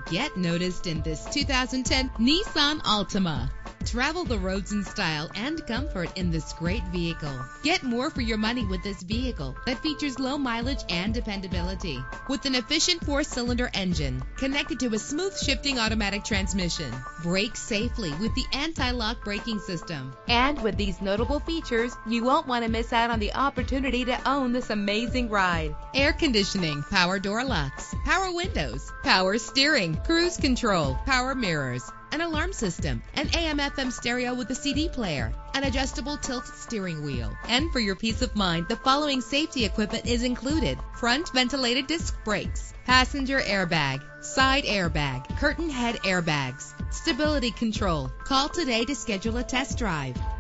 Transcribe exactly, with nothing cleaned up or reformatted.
Get noticed in this two thousand ten Nissan Altima. Travel the roads in style and comfort in this great vehicle. Get more for your money with this vehicle that features low mileage and dependability. With an efficient four-cylinder engine connected to a smooth shifting automatic transmission. Brake safely with the anti-lock braking system. And with these notable features, you won't want to miss out on the opportunity to own this amazing ride. Air conditioning, power door locks, power windows, power steering, cruise control, power mirrors, an alarm system, an A M F M stereo with a C D player, an adjustable tilt steering wheel. And for your peace of mind, the following safety equipment is included: front ventilated disc brakes, passenger airbag, side airbag, curtain head airbags, stability control. Call today to schedule a test drive.